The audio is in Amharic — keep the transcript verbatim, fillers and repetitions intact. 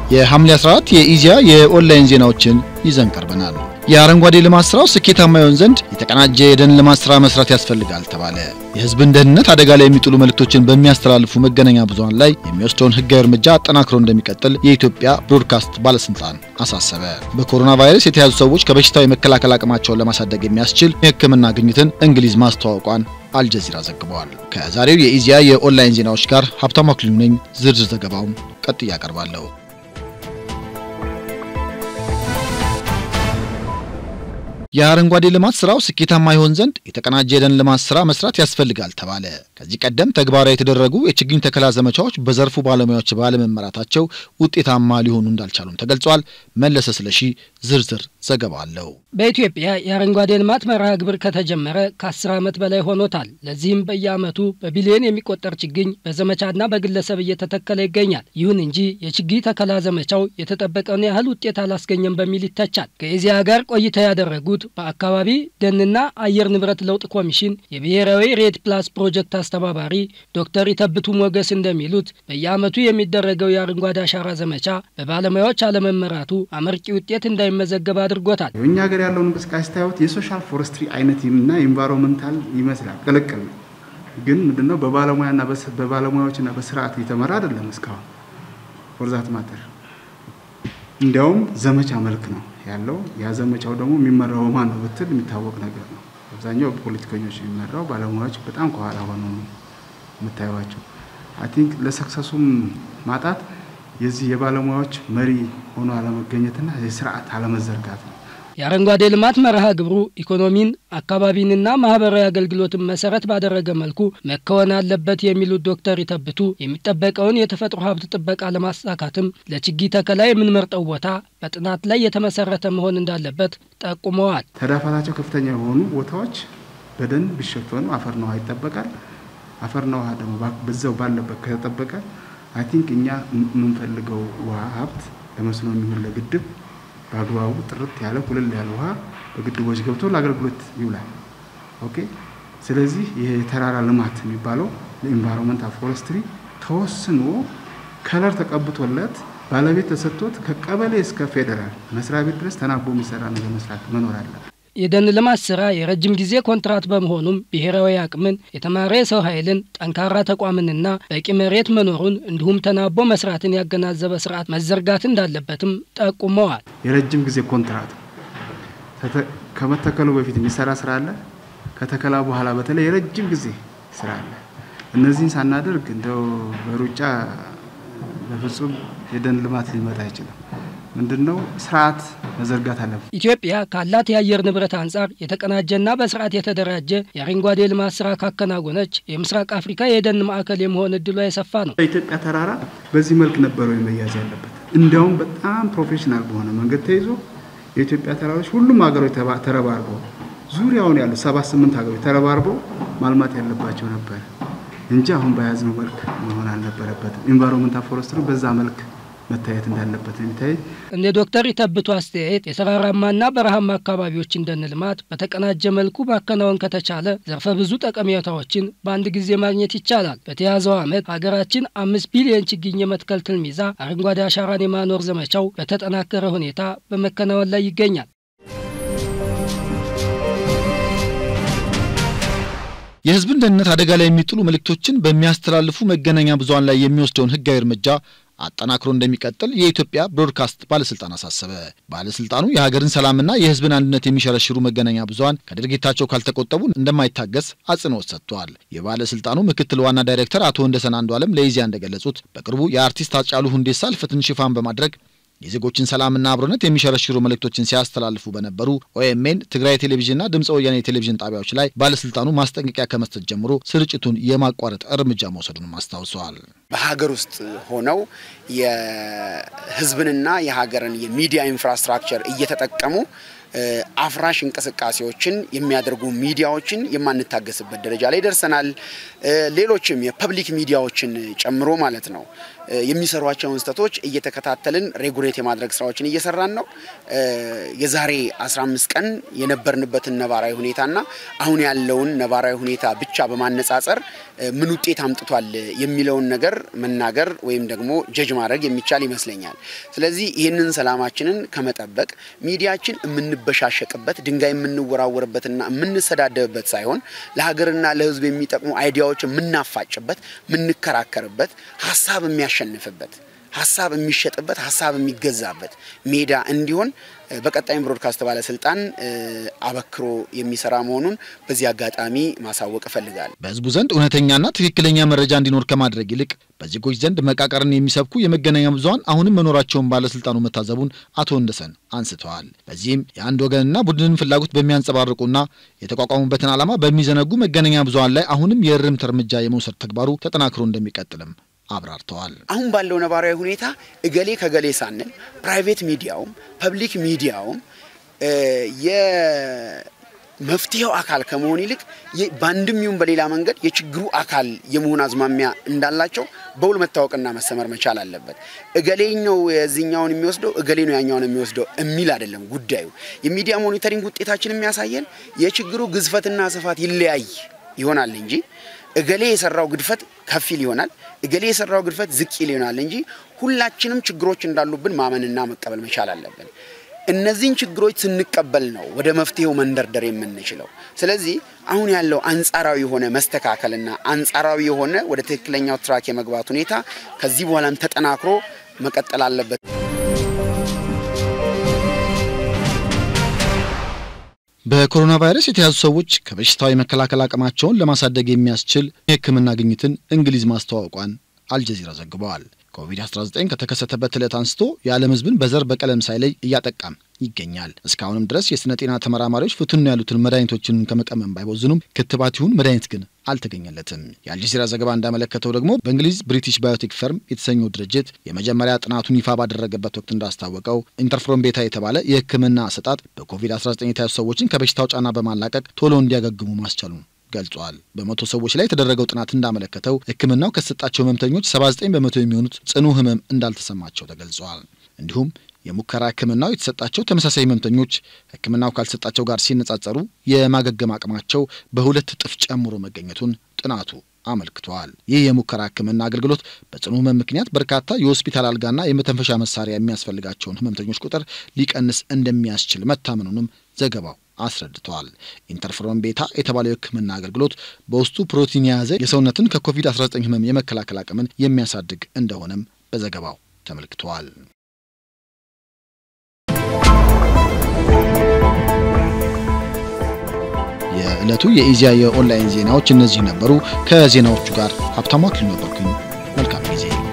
የሐምሌ አስራ አራት የኢዚያ የኦንላይን ዜናዎችን ይዘን ቀርበናል። የአረንጓዴ ልማት ስራው ስኬታማ ይሆን ዘንድ የተቀናጀ የደን ልማት ስራ መስራት ያስፈልጋል ተባለ። የህዝብን ደህንነት አደጋ ላይ የሚጥሉ መልእክቶችን በሚያስተላልፉ መገናኛ ብዙሃን ላይ የሚወስደውን ህጋዊ እርምጃ አጠናክሮ እንደሚቀጥል የኢትዮጵያ ብሮድካስት ባለስልጣን አሳሰበ። በኮሮና ቫይረስ የተያዙ ሰዎች ከበሽታው የመከላከል አቅማቸውን ለማሳደግ የሚያስችል የህክምና ግኝትን እንግሊዝ ማስተዋወቋን አልጀዚራ ዘግቧል። ከዛሬው የኢዚያ የኦንላይን ዜናዎች ጋር ሀብታሙ አክሊሉ ነኝ። ዝርዝር ዘገባውን ቀጥዬ አቀርባለሁ። የአረንጓዴ ልማት ስራው ስኬታማ ይሆን ዘንድ የተቀናጀ የደን ልማት ስራ መስራት ያስፈልጋል ተባለ። ከዚህ ቀደም ተግባራዊ የተደረጉ የችግኝ ተከላ ዘመቻዎች በዘርፉ ባለሙያዎች ባለመመራታቸው ውጤታማ ሊሆኑ እንዳልቻሉም ተገልጿል። መለሰ ስለሺ ዝርዝር ዘገባ አለው። በኢትዮጵያ የአረንጓዴ ልማት መርሃ ግብር ከተጀመረ ከአስር ዓመት በላይ ሆኖታል። ለዚህም በየዓመቱ በቢሊዮን የሚቆጠር ችግኝ በዘመቻና በግለሰብ እየተተከለ ይገኛል። ይሁን እንጂ የችግኝ ተከላ ዘመቻው የተጠበቀውን ያህል ውጤት አላስገኘም በሚል ይተቻል። ከኢዚያ ጋር ቆይታ ያደረጉት በአካባቢ ደንና አየር ንብረት ለውጥ ኮሚሽን የብሔራዊ ሬድ ፕላስ ፕሮጀክት አስተባባሪ ዶክተር ይተብቱ ሞገስ እንደሚሉት በየዓመቱ የሚደረገው የአረንጓዴ አሻራ ዘመቻ በባለሙያዎች አለመመራቱ አመርቂ ውጤት እንዳይመዘገብ አድርጎታል። እኛ ሀገር ያለው እንቅስቃሴ ታዩት የሶሻል ፎረስትሪ አይነትና ኢንቫይሮንመንታል ይመስላል ቅልቅል ግን ምንድነው በባለሙያና በባለሙያዎችና በስርዓት የተመራ አይደለም እስካሁን ፎርዛት ማተር እንዲያውም ዘመቻ መልክ ነው ያለው። ያ ዘመቻው ደግሞ የሚመራው ማን ነው ብትል የሚታወቅ ነገር ነው። አብዛኛው ፖለቲከኞች የሚመራው ባለሙያዎች በጣም ከኋላ ሆነው ነው የምታዩዋቸው። አይ ቲንክ ለሰክሰሱም ማጣት የዚህ የባለሙያዎች መሪ ሆኖ አለመገኘትና የስርዓት አለመዘርጋት ነው። የአረንጓዴ ልማት መርሃ ግብሩ ኢኮኖሚን አካባቢንና ማህበራዊ አገልግሎትን መሰረት ባደረገ መልኩ መከወን አለበት የሚሉት ዶክተር ይተብቱ የሚጠበቀውን የተፈጥሮ ሀብት ጥበቃ ለማሳካትም ለችግኝ ተከላ የምንመርጠው ቦታ በጥናት ላይ የተመሰረተ መሆን እንዳለበት ጠቁመዋል። ተዳፋታቸው ከፍተኛ የሆኑ ቦታዎች በደን ቢሸፈኑ አፈርና ውሃ ይጠበቃል። አፈርና ውሃ ደግሞ በዛው ባለበት ከተጠበቀ አይ ቲንክ እኛ የምንፈልገው ውሃ ሀብት ለመስኖ የሚሆን ለግድብ ባግባቡ ጥርት ያለ ኩልል ያለ ውሃ በግድቦች ገብቶ ለአገልግሎት ይውላል። ኦኬ ስለዚህ ይሄ የተራራ ልማት የሚባለው ለኢንቫይሮንመንታል ፎረስትሪ ተወስኖ ከለር ተቀብቶለት ባለቤት ተሰጥቶት ከቀበሌ እስከ ፌደራል መስሪያ ቤት ድረስ ተናቦ የሚሰራ ነገር መስራት መኖር አለበት። የደን ልማት ስራ የረጅም ጊዜ ኮንትራት በመሆኑም ብሔራዊ አቅምን የተማረ ሰው ኃይልን ጠንካራ ተቋምንና በቂ መሬት መኖሩን እንዲሁም ተናቦ መስራትን ያገናዘበ ስርዓት መዘርጋት እንዳለበትም ጠቁመዋል። የረጅም ጊዜ ኮንትራት ከመተከሉ በፊት የሚሰራ ስራ አለ፣ ከተከላ በኋላ በተለይ የረጅም ጊዜ ስራ አለ። እነዚህን ሳናደርግ እንደው በሩጫ በፍጹም የደን ልማት ሊመጣ አይችልም። ምንድነው ስርዓት መዘርጋት አለበት። ኢትዮጵያ ካላት የአየር ንብረት አንፃር የተቀናጀና በስርዓት የተደራጀ የአረንጓዴ ልማት ስራ ካከናወነች የምስራቅ አፍሪካ የደን ማዕከል የመሆን እድሏ የሰፋ ነው። ኢትዮጵያ ተራራ በዚህ መልክ ነበረው የመያዝ ያለበት። እንዲያውም በጣም ፕሮፌሽናል በሆነ መንገድ ተይዞ የኢትዮጵያ ተራሮች ሁሉም ሀገሮች ተረባርበው ዙሪያውን ያሉ ሰባት ስምንት ሀገሮች ተረባርበው ማልማት ያለባቸው ነበር እንጂ አሁን በያዝነው መልክ መሆን አልነበረበትም። ኢንቫይሮንመንታል ፎረስትሪ በዛ መልክ መታየት እንዳለበት የሚታይ እንደ ዶክተር ይተብቱ አስተያየት የተራራማና በረሃማ አካባቢዎችን ደን ልማት በተቀናጀ መልኩ ማከናወን ከተቻለ ዘርፈ ብዙ ጠቀሜታዎችን በአንድ ጊዜ ማግኘት ይቻላል። በተያዘው ዓመት ሀገራችን አምስት ቢሊዮን ችግኝ የመትከል ትልም ይዛ አረንጓዴ አሻራን የማኖር ዘመቻው በተጠናከረ ሁኔታ በመከናወን ላይ ይገኛል። የህዝብን ደህንነት አደጋ ላይ የሚጥሉ መልእክቶችን በሚያስተላልፉ መገናኛ ብዙሃን ላይ የሚወስደውን ህጋዊ እርምጃ አጠናክሮ እንደሚቀጥል የኢትዮጵያ ብሮድካስት ባለስልጣን አሳሰበ። ባለስልጣኑ የሀገርን ሰላምና የህዝብን አንድነት የሚሸረሽሩ መገናኛ ብዙሃን ከድርጊታቸው ካልተቆጠቡ እንደማይታገስ አጽንኦት ሰጥቷል። የባለስልጣኑ ምክትል ዋና ዳይሬክተር አቶ ወንደሰን አንዱዓለም ለኢዚያ እንደገለጹት በቅርቡ የአርቲስት ሃጫሉ ሁንዴሳ ህልፈትን ሽፋን በማድረግ የዜጎችን ሰላምና አብሮነት የሚሸረሽሩ መልእክቶችን ሲያስተላልፉ በነበሩ ኦኤምኤን ትግራይ ቴሌቪዥንና ድምጽ ወያኔ ቴሌቪዥን ጣቢያዎች ላይ ባለስልጣኑ ማስጠንቀቂያ ከመስጠት ጀምሮ ስርጭቱን የማቋረጥ እርምጃ መውሰዱን አስታውሰዋል። በሀገር ውስጥ ሆነው የህዝብንና የሀገርን የሚዲያ ኢንፍራስትራክቸር እየተጠቀሙ አፍራሽ እንቅስቃሴዎችን የሚያደርጉ ሚዲያዎችን የማንታገስበት ደረጃ ላይ ደርሰናል። ሌሎችም የፐብሊክ ሚዲያዎችን ጨምሮ ማለት ነው የሚሰሯቸውን ስህተቶች እየተከታተልን ሬጉሌት የማድረግ ስራዎችን እየሰራን ነው። የዛሬ አስራ አምስት ቀን የነበርንበትን ነባራዊ ሁኔታና አሁን ያለውን ነባራዊ ሁኔታ ብቻ በማነጻጸር ምን ውጤት አምጥቷል የሚለውን ነገር መናገር ወይም ደግሞ ጀጅ ማድረግ የሚቻል ይመስለኛል። ስለዚህ ይህንን ሰላማችንን ከመጠበቅ ሚዲያችን የምንበሻሸቅበት ድንጋይ የምንወራወርበትና የምንሰዳደብበት ሳይሆን ለሀገርና ለሕዝብ የሚጠቅሙ አይዲያዎች የምናፋጭበት የምንከራከርበት ሐሳብ የሚያሸንፍበት ሐሳብ የሚሸጥበት ሐሳብ የሚገዛበት ሜዳ እንዲሆን በቀጣይም ብሮድካስት ባለስልጣን አበክሮ የሚሰራ መሆኑን በዚህ አጋጣሚ ማሳወቅ ፈልጋለሁ። በህዝቡ ዘንድ እውነተኛና ትክክለኛ መረጃ እንዲኖር ከማድረግ ይልቅ በዜጎች ዘንድ መቃቀርን የሚሰብኩ የመገናኛ ብዙሃን አሁንም መኖራቸውን ባለስልጣኑ መታዘቡን አቶ ወንደሰን አንስተዋል። በዚህም የአንድ ወገንና ቡድንን ፍላጎት በሚያንጸባርቁና የተቋቋሙበትን ዓላማ በሚዘነጉ መገናኛ ብዙሃን ላይ አሁንም የእርምት እርምጃ የመውሰድ ተግባሩ ተጠናክሮ እንደሚቀጥልም አብራርተዋል። አሁን ባለው ነባራዊ ሁኔታ እገሌ ከገሌ ሳንል ፕራይቬት ሚዲያውም ፐብሊክ ሚዲያውም የመፍትሄው አካል ከመሆን ይልቅ ባንድም ይሁን በሌላ መንገድ የችግሩ አካል የመሆን አዝማሚያ እንዳላቸው በውል መታወቅና መሰመር መቻል አለበት። እገሌ ነው የዚህኛውን የሚወስደው እገሌ ነው ያኛውን የሚወስደው እሚል አይደለም ጉዳዩ። የሚዲያ ሞኒተሪንግ ውጤታችን የሚያሳየን የችግሩ ግዝፈትና ስፋት ይለያይ ይሆናል እንጂ እገሌ የሰራው ግድፈት ከፊል ይሆናል እገሌ የሰራው ግድፈት ዝቅ ይሆናል እንጂ ሁላችንም ችግሮች እንዳሉብን ማመንና መቀበል መቻል አለብን። እነዚህን ችግሮች ስንቀበል ነው ወደ መፍትሄው መንደርደር የምንችለው። ስለዚህ አሁን ያለው አንጻራዊ የሆነ መስተካከልና አንጻራዊ የሆነ ወደ ትክክለኛው ትራክ የመግባት ሁኔታ ከዚህ በኋላም ተጠናክሮ መቀጠል አለበት። በኮሮና ቫይረስ የተያዙ ሰዎች ከበሽታው የመከላከል አቅማቸውን ለማሳደግ የሚያስችል የሕክምና ግኝትን እንግሊዝ ማስተዋወቋን አልጀዚራ ዘግቧል። ኮቪድ አስራ ዘጠኝ ከተከሰተበት ዕለት አንስቶ የዓለም ሕዝብን በዘር በቀለም ሳይለይ እያጠቃም ይገኛል። እስካሁንም ድረስ የስነ ጤና ተመራማሪዎች ፍቱን ያሉትን መድኃኒቶችን ከመቀመም ባይቦዝኑም ክትባት ይሁን መድኃኒት ግን አልተገኘለትም። የአልጀዚራ ዘገባ እንዳመለከተው ደግሞ በእንግሊዝ ብሪቲሽ ባዮቴክ ፈርም የተሰኘው ድርጅት የመጀመሪያ ጥናቱን ይፋ ባደረገበት ወቅት እንዳስታወቀው ኢንተርፍሮን ቤታ የተባለ የሕክምና አሰጣጥ በኮቪድ አስራ ዘጠኝ የተያዙ ሰዎችን ከበሽታው ጫና በማላቀቅ ቶሎ እንዲያገግሙ ማስቻሉን ገልጿል። በመቶ ሰዎች ላይ የተደረገው ጥናት እንዳመለከተው ሕክምናው ከሰጣቸው ህመምተኞች ሰባ ዘጠኝ በመቶ የሚሆኑት ጽኑ ህመም እንዳልተሰማቸው ተገልጿል። እንዲሁም የሙከራ ሕክምናው የተሰጣቸው ተመሳሳይ ህመምተኞች ሕክምናው ካልሰጣቸው ጋር ሲነጻጸሩ የማገገም አቅማቸው በሁለት እጥፍ ጨምሮ መገኘቱን ጥናቱ አመልክቷል። ይህ የሙከራ ሕክምና አገልግሎት በጽኑ ህመም ምክንያት በርካታ የሆስፒታል አልጋና የመተንፈሻ መሳሪያ የሚያስፈልጋቸውን ህመምተኞች ቁጥር ሊቀንስ እንደሚያስችል መታመኑንም ዘገባው አስረድቷል። ኢንተርፍሮን ቤታ የተባለው የሕክምና አገልግሎት በውስጡ ፕሮቲን የያዘ የሰውነትን ከኮቪድ አስራ ዘጠኝ ህመም የመከላከል አቅምን የሚያሳድግ እንደሆነም በዘገባው ተመልክቷል። የዕለቱ የኢዚያ የኦንላይን ዜናዎች እነዚህ ነበሩ። ከዜናዎቹ ጋር ሀብታሙ አክሊሉ ነበርኩኝ። መልካም ጊዜ።